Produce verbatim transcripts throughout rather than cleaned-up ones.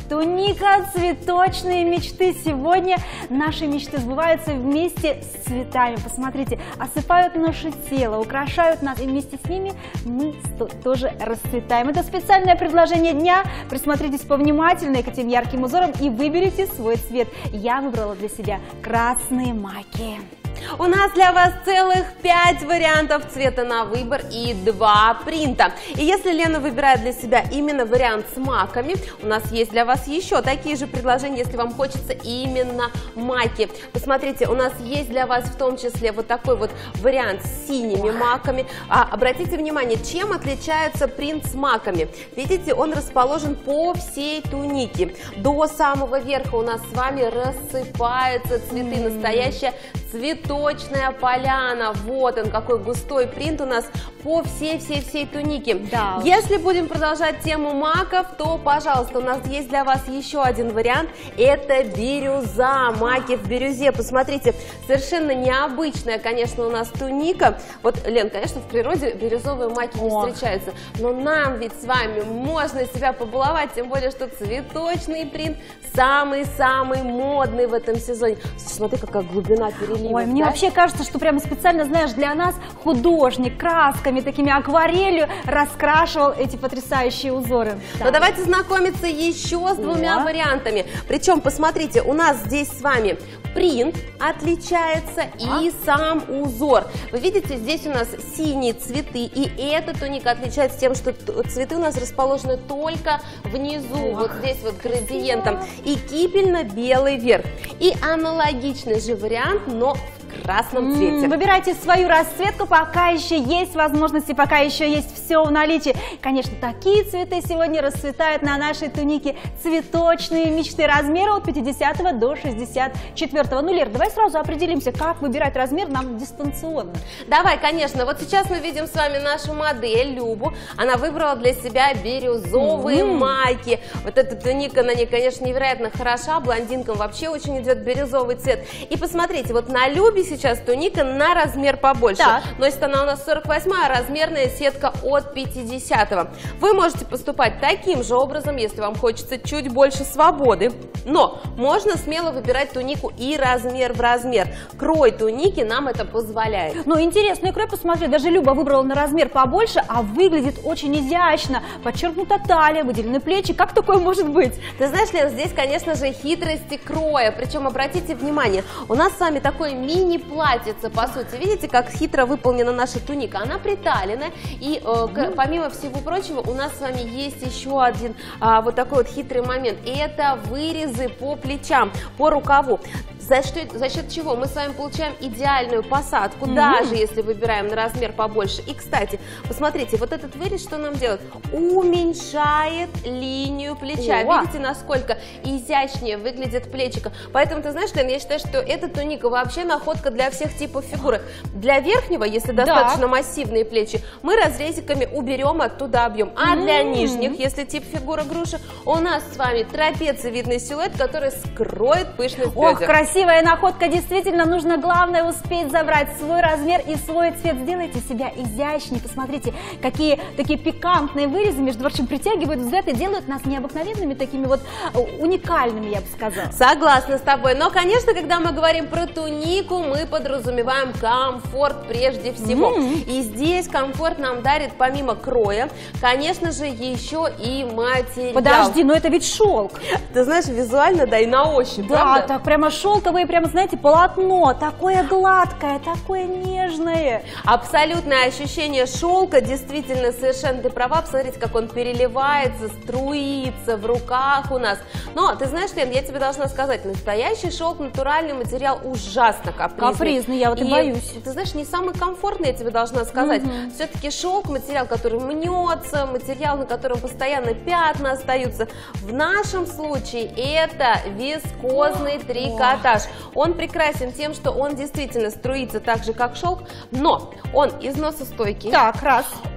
Туника «Цветочные мечты». Сегодня наши мечты сбываются вместе с цветами. Посмотрите, осыпают наше тело, украшают нас, и вместе с ними мы тоже расцветаем. Это специальное предложение дня. Присмотритесь повнимательнее к этим ярким узорам и выберите свой цвет. Я выбрала для себя красные маки. У нас для вас целых пять вариантов цвета на выбор и два принта. И если Лена выбирает для себя именно вариант с маками, у нас есть для вас еще такие же предложения, если вам хочется именно маки. Посмотрите, у нас есть для вас в том числе вот такой вот вариант с синими маками. А, обратите внимание, чем отличается принт с маками. Видите, он расположен по всей тунике. До самого верха у нас с вами рассыпаются цветы, настоящая цветочная поляна. Вот он, какой густой принт у нас по всей-всей-всей тунике. Да. Если будем продолжать тему маков, то, пожалуйста, у нас есть для вас еще один вариант. Это бирюза, маки в бирюзе. Посмотрите, совершенно необычная, конечно, у нас туника. Вот, Лен, конечно, в природе бирюзовые маки не О. встречаются, но нам ведь с вами можно себя побаловать, тем более, что цветочный принт самый-самый модный в этом сезоне. Смотри, какая глубина переливов. Ой, мне да? вообще кажется, что прямо специально, знаешь, для нас художник красками, такими акварелью раскрашивал эти потрясающие узоры. Но давайте знакомиться еще с двумя О. вариантами. Причем, посмотрите, у нас здесь с вами принт отличается а? и сам узор. Вы видите, здесь у нас синие цветы, и эта туника отличается тем, что цветы у нас расположены только внизу, Ох, вот здесь вот градиентом, и кипельно-белый верх. И аналогичный же вариант, но в красном цвете. Выбирайте свою расцветку, пока еще есть возможности, пока еще есть все в наличии. Конечно, такие цветы сегодня расцветают на нашей тунике. Цветочные мечты, размера от пятидесятого до шестьдесят четвёртого. Ну, Лер, давай сразу определимся, как выбирать размер нам дистанционно. Давай, конечно. Вот сейчас мы видим с вами нашу модель Любу. Она выбрала для себя бирюзовые mm-hmm. майки. Вот эта туника на ней, конечно, невероятно хороша. Блондинкам вообще очень идет бирюзовый цвет. И посмотрите, вот на Любе сейчас туника на размер побольше. Так. Носит она у нас сорок восьмая, а размерная сетка от пятидесятого. Вы можете поступать таким же образом, если вам хочется чуть больше свободы. Но можно смело выбирать тунику и размер в размер. Крой туники нам это позволяет. Ну, интересный крой, посмотри, даже Люба выбрала на размер побольше, а выглядит очень изящно. Подчеркнута талия, выделены плечи. Как такое может быть? Ты знаешь, Лен, здесь, конечно же, хитрости кроя. Причем, обратите внимание, у нас с вами такой мини платьице, по сути. Видите, как хитро выполнена наша туника? Она приталенная, и э, к, помимо всего прочего у нас с вами есть еще один а, вот такой вот хитрый момент. И это вырезы по плечам, по рукаву. За, что, за счет чего мы с вами получаем идеальную посадку, mm-hmm. даже если выбираем на размер побольше. И, кстати, посмотрите, вот этот вырез, что нам делает? Уменьшает линию плеча. О! Видите, насколько изящнее выглядит плечико. Поэтому, ты знаешь, Лен, я считаю, что эта туника вообще находка для всех типов фигуры. Для верхнего, если достаточно да. массивные плечи, мы разрезиками уберем оттуда объем. А mm-hmm. для нижних, если тип фигуры груши, у нас с вами трапециевидный силуэт, который скроет пышность бедер. Ох, красивая находка, действительно, нужно главное успеть забрать свой размер и свой цвет. Сделайте себя изящнее. Посмотрите, какие такие пикантные вырезы, между прочим, притягивают взгляд и делают нас необыкновенными, такими вот уникальными, я бы сказала. Согласна с тобой. Но, конечно, когда мы говорим про тунику, мы подразумеваем комфорт прежде всего. Mm-hmm. И здесь комфорт нам дарит помимо кроя, конечно же, еще и материал. Подожди, но это ведь шелк. Ты знаешь, визуально, да и на ощупь, да, правда? так прямо шелковое, прямо, знаете, полотно, такое гладкое, такое нежное. Абсолютное ощущение шелка, действительно, совершенно ты права. Посмотрите, как он переливается, струится в руках у нас. Но, ты знаешь, Лен, я тебе должна сказать, настоящий шелк, натуральный материал ужасно капризный. Капризный, я вот и, и боюсь. Ты знаешь, не самый комфортный, я тебе должна сказать. Mm-hmm. Все-таки шелк, материал, который мнется, материал, на котором постоянно пятна остаются. В нашем случае это вискозный трикотаж. Он прекрасен тем, что он действительно струится так же, как шелк, но он износостойкий. Так, раз.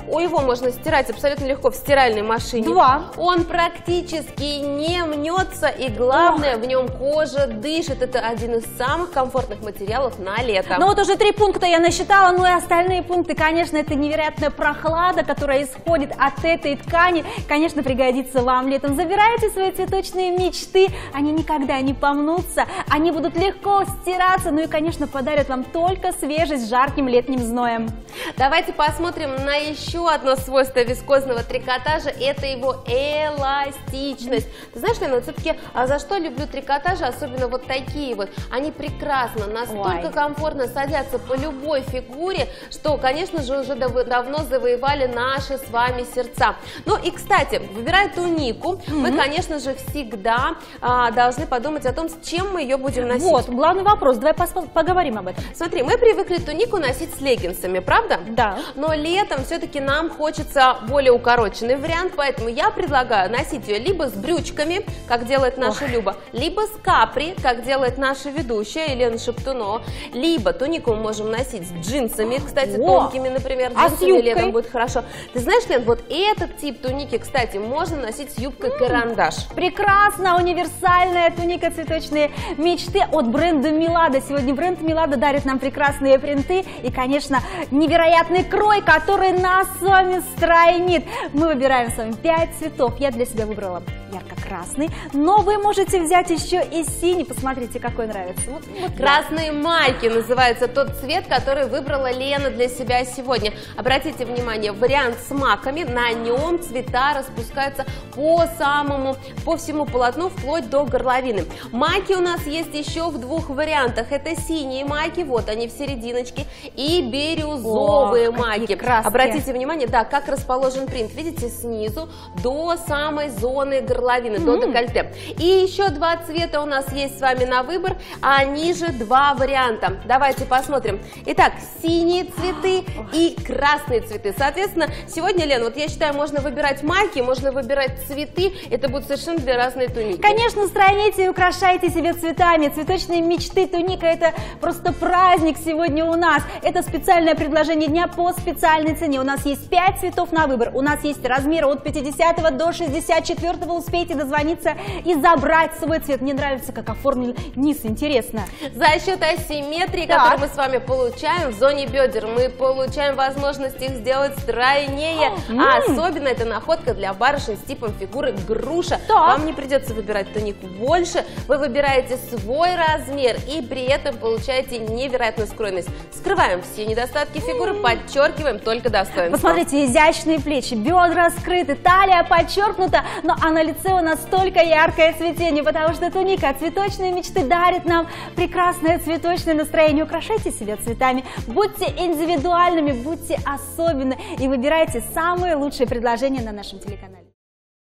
О, его можно стирать абсолютно легко в стиральной машине. Два. Он практически не мнется, и главное, Ох. в нем кожа дышит. Это один из самых комфортных материалов на лето. Ну вот уже три пункта я насчитала, ну и остальные пункты, конечно, это невероятная прохлада, которая исходит от этой ткани, конечно, пригодится вам летом. Забирайте свои цветочные мечты, они никогда не помнутся, они будут легко стираться, ну и, конечно, подарят вам только свежесть жарким летним зноем. Давайте посмотрим на еще одно свойство вискозного трикотажа, это его эластичность. Ты знаешь, Лена, все-таки а за что люблю трикотажи, особенно вот такие вот, они прекрасно, настолько Ой. комфортно садятся по любой фигуре, что, конечно же, уже давно завоевали наши с вами сердца. Ну и, кстати, выбирая тунику, mm-hmm. мы, конечно же, всегда а, должны подумать о том, с чем мы ее будем носить. Вот, главный вопрос, давай поговорим об этом. Смотри, мы привыкли тунику носить с леггинсами, правда? Да. Но летом все-таки нам хочется более укороченный вариант, поэтому я предлагаю носить ее либо с брючками, как делает наша Ох. Люба, либо с капри, как делает наша ведущая Елена Шептунова, либо тунику мы можем носить с джинсами, кстати, О. тонкими, например, джинсами а летом будет хорошо. Ты знаешь, Лен, вот этот тип туники, кстати, можно носить с юбкой карандаш. Прекрасно, универсальная туника «Цветочные мечты» от бренда Милада. Сегодня бренд Милада дарит нам прекрасные принты и, конечно, невероятный крой, который нас с вами стройнит. Мы выбираем с вами пять цветов. Я для себя выбрала ярко-красный, но вы можете взять еще и синий. Посмотрите, какой нравится. Вот, вот Красные майки называется тот цвет, который выбрала Лена для себя сегодня. Обратите внимание, вариант с маками, на нем цвета распускаются по самому, по всему полотну, вплоть до горловины. Майки у нас есть еще в двух вариантах. Это синие майки, вот они в серединочке, и бирюзовые О, майки. Обратите внимание, да, как расположен принт. Видите, снизу до самой зоны горловины, mm-hmm. до декольте. И еще два цвета у нас есть с вами на выбор, а ниже два варианта. Давайте посмотрим. Итак, синие цветы и красные цветы. Соответственно, сегодня, Лен, вот я считаю, можно выбирать майки, можно выбирать цветы. Это будут совершенно две разные туники. Конечно, стройните и украшайте себе цветами. Цветочные мечты туника — это просто праздник сегодня у нас. Это специальное предложение дня по специальной цене. У нас есть пять цветов на выбор. У нас есть размеры от пятидесятого до шестьдесят четвёртого. Успейте дозвониться и забрать свой цвет. Мне нравится, как оформлен низ. Интересно. За счет асимметрии, так. которую мы с вами получаем в зоне бедер, мы получаем возможность их сделать стройнее. Mm. А особенно это находка для барышень с типом фигуры груша. Так. Вам не придется выбирать тунику больше. Вы выбираете свой размер и при этом получаете невероятную скройность. Скрываем все недостатки фигуры, mm. подчеркиваем только достоинство. Посмотрите, изящные плечи, бедра скрыты, талия подчеркнута, но а на лице у нас только яркое цветение, потому что туника «Цветочные мечты» дарит нам прекрасное цветочное настроение. Украшайте себя цветами, будьте индивидуальными, будьте особенны и выбирайте самые лучшие предложения на нашем телеканале.